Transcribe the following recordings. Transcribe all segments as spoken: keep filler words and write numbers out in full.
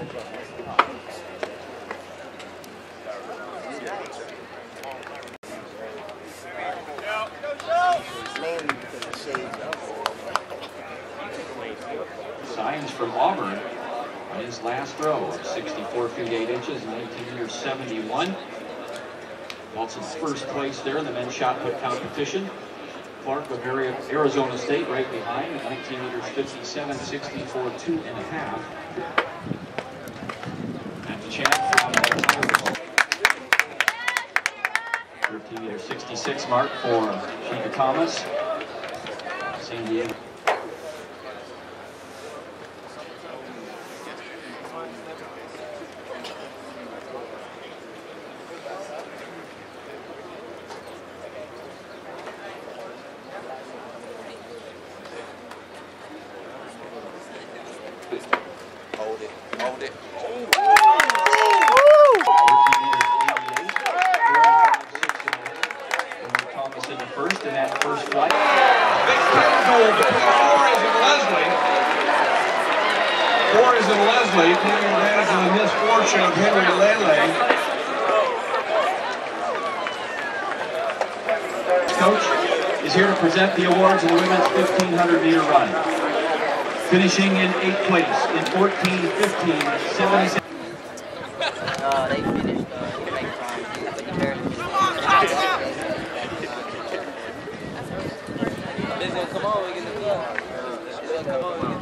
Signs from Auburn on his last throw of sixty-four feet eight inches, nineteen meters seventy-one. Also first place there in the men's shot put competition. Clark of Arizona State right behind, nineteen meters fifty-seven, sixty-four, two and a half. And Chad from thirteen meter sixty-six mark for Shanieka Thomas. San Diego. Hold it, hold it. Thomas in the first, in that first flight. Big ten goal between Flores and Leslie. Flores and Leslie taking advantage of the misfortune of Henry Lele. Coach is here to present the awards in the women's fifteen hundred meter run. Finishing in eighth place in fourteen fifteen seventy-six. Uh, they finished uh, the same time, but he barely finished. This gonna come on, we get the club. This gonna come on, we get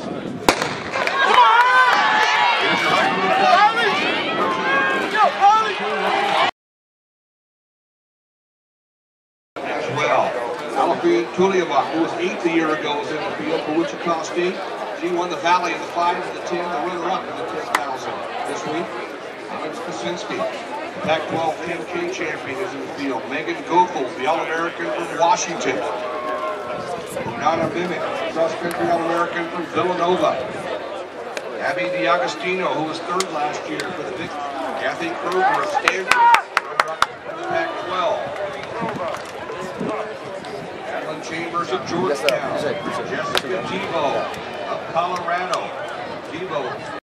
As well. Alfie Tuliamuk, who was eighth a year ago, was in the field for Wichita State. She won the Valley in the five and the ten, the runner-up in the ten thousand this week. Alex Kaczynski, the Pac twelve ten K champion, is in the field. Megan Goethals, the All-American from Washington. Donna Mimic, cross-country All-American from Villanova. Abby DiAgostino, who was third last year for the big. Kathy Kruger of Stanford, runner-up in the Pac twelve. Adeline Chambers of Georgetown. Jessica Devo of Colorado. Devo